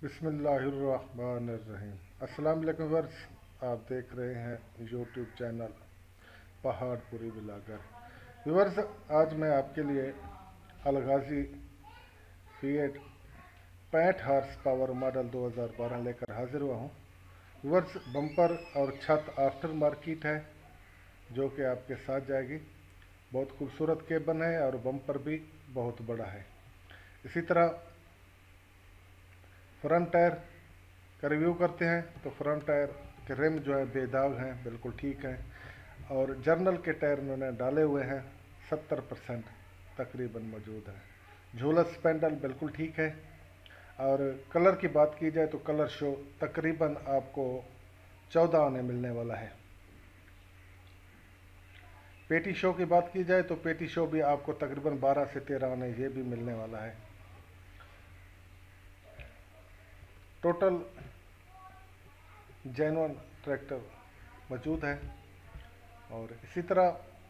बिस्मिल्लाहिर्रहमानिर्रहीम। अस्सलाम वालेकुम वर्स, आप देख रहे हैं YouTube channel Paharpuri blogger. Viewers, आज मैं आपके लिए अलगाजी फीएट 65 हार्स पावर मॉडल 2012 लेकर हाजिर हुआ हूँ। व्यूवर्स, बम्पर और छत आफ्टर मार्केट है जो कि आपके साथ जाएगी। बहुत खूबसूरत केबन है और बम्पर भी बहुत बड़ा है। इसी तरह फ्रंट टायर का रिव्यू करते हैं तो फ्रंट टायर के रिम जो है बेदाग हैं, बिल्कुल ठीक हैं। और जर्नल के टायर उन्होंने डाले हुए हैं, 70% तकरीबन मौजूद है। झूलस स्पेंडल बिल्कुल ठीक है। और कलर की बात की जाए तो कलर शो तकरीबन आपको 14 आने मिलने वाला है। पेटी शो की बात की जाए तो पेटी शो भी आपको तकरीबन 12 से 13 आने ये भी मिलने वाला है। टोटल जेन्युइन ट्रैक्टर मौजूद है। और इसी तरह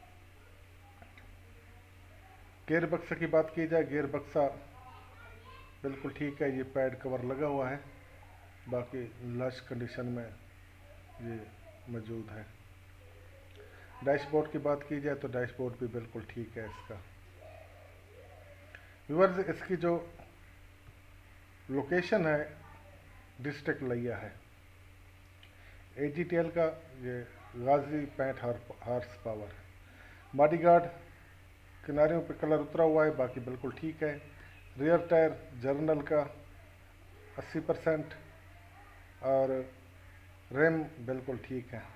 गेयर बक्सा की बात की जाए, गेयर बक्सा बिल्कुल ठीक है, ये पैड कवर लगा हुआ है, बाकी लश कंडीशन में ये मौजूद है। डैशबोर्ड की बात की जाए तो डैशबोर्ड भी बिल्कुल ठीक है इसका। व्यूअर्स, इसकी जो लोकेशन है डिस्ट्रिक्ट लिया है। AGTL का ये गाजी 65 हार्स पावर। बॉडीगार्ड किनारियों पे कलर उतरा हुआ है, बाकी बिल्कुल ठीक है। रियर टायर जर्नल का 80% और रिम बिल्कुल ठीक है।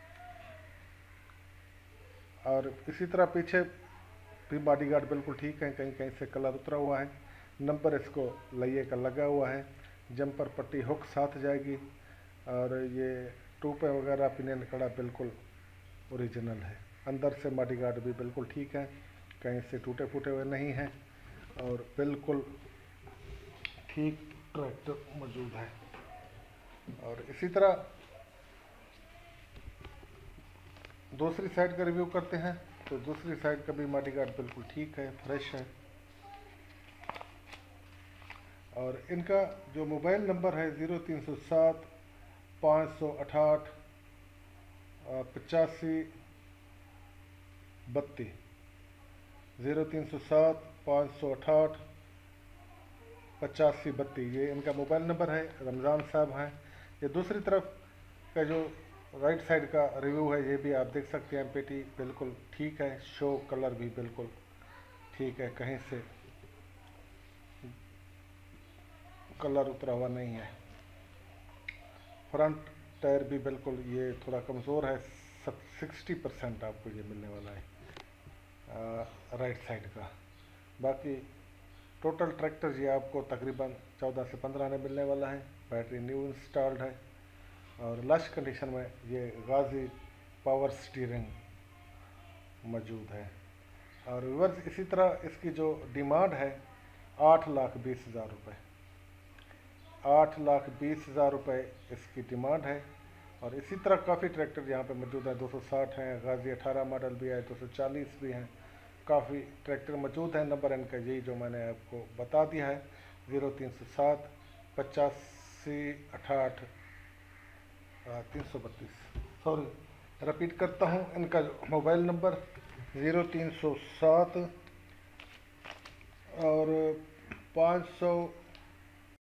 और इसी तरह पीछे भी बॉडीगार्ड बिल्कुल ठीक है, कहीं कहीं से कलर उतरा हुआ है। नंबर इसको लइए का लगा हुआ है। जंपर पट्टी हुक साथ जाएगी। और ये टूपे वगैरह पिनियन कड़ा बिल्कुल ओरिजिनल है। अंदर से बॉडीगार्ड भी बिल्कुल ठीक है, कहीं से टूटे फूटे हुए नहीं हैं और बिल्कुल ठीक ट्रैक्टर मौजूद है। और इसी तरह दूसरी साइड का रिव्यू करते हैं तो दूसरी साइड का भी बॉडीगार्ड बिल्कुल ठीक है, फ्रेश है। और इनका जो मोबाइल नंबर है 0307 568 8532, 0307 568 8532, ये इनका मोबाइल नंबर है। रमज़ान साहब हैं। ये दूसरी तरफ का जो राइट साइड का रिव्यू है ये भी आप देख सकते हैं। पेटी बिल्कुल ठीक है, शो कलर भी बिल्कुल ठीक है, कहीं से कलर उतरा हुआ नहीं है। फ्रंट टायर भी बिल्कुल ये थोड़ा कमज़ोर है, 60% आपको ये मिलने वाला है राइट साइड का। बाकी टोटल ट्रैक्टर ये आपको तकरीबन 14 से 15 आने मिलने वाला है। बैटरी न्यू इंस्टॉल्ड है और लश कंडीशन में ये गाजी पावर स्टीयरिंग मौजूद है। और व्यूअर्स, इसी तरह इसकी जो डिमांड है 8,20,000 रुपये, 8,20,000 रुपये इसकी डिमांड है। और इसी तरह काफ़ी ट्रैक्टर यहाँ पे मौजूद है। 260 हैं, गाजी 18 मॉडल भी है, 240 भी हैं, काफ़ी ट्रैक्टर मौजूद हैं। नंबर इनका यही जो मैंने आपको बता दिया है, 0307 85 332। सॉरी, रिपीट करता हूँ, इनका मोबाइल नंबर 0307 और 500